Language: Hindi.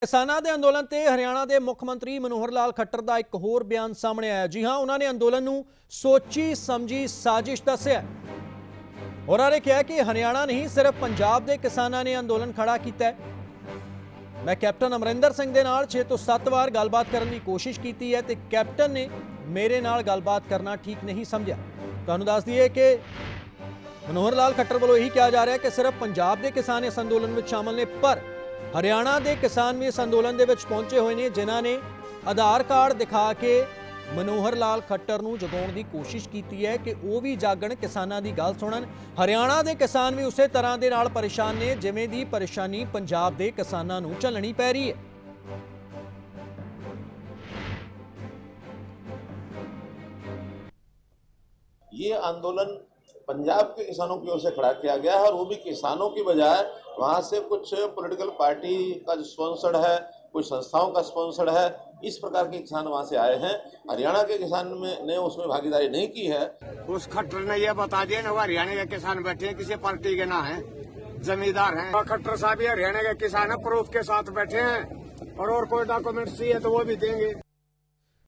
किसानां दे अंदोलन ते हरियाणा के मुख मंत्री मनोहर लाल खट्टर का एक होर बयान सामने आया। जी हाँ, उन्होंने अंदोलन नूं सोची समझी साजिश दस्सिया। उन्होंने कहा कि हरियाणा नहीं सिर्फ पंजाब के किसानां ने अंदोलन खड़ा किया है। मैं कैप्टन अमरिंदर सिंह दे नाल 6 ਤੋਂ 7 वार गलबात करने की कोशिश की है तो कैप्टन ने मेरे नाल गलबात करना ठीक नहीं समझा। तुहानूं दस दईए कि मनोहर लाल खट्टर वालों यही कहा जा रहा है कि सिर्फ पंजाब के किसान इस अंदोलन में शामिल ने, पर हरियाणा के किसान भी इस अंदोलन के पहुंचे हुए हैं, जिन्हों ने आधार कार्ड दिखा के मनोहर लाल खट्टर नूं जगाउण की कोशिश की है कि वह भी जागण, किसानां दी गल सुणन। हरियाणा के किसान भी उस तरह के नाल परेशान ने जिवें दी परेशानी पंजाब के किसानां नूं झल्लणी पै रही है। ये आंदोलन पंजाब के किसानों की ओर से खड़ा किया गया है और वो भी किसानों की बजाय वहां से कुछ पॉलिटिकल पार्टी का जो स्पॉन्सर्ड है, कुछ संस्थाओं का स्पॉन्सर्ड है, इस प्रकार के किसान वहां से आए हैं। हरियाणा के किसान ने उसमें भागीदारी नहीं की है। उस खट्टर ने यह बता दिया ना, हरियाणा के किसान बैठे हैं, किसी पार्टी के ना है, जमींदार हैं। खट्टर साहब हरियाणा के किसान है, प्रूफ के साथ बैठे हैं और कोई डॉक्यूमेंट चाहिए तो वो भी देंगे।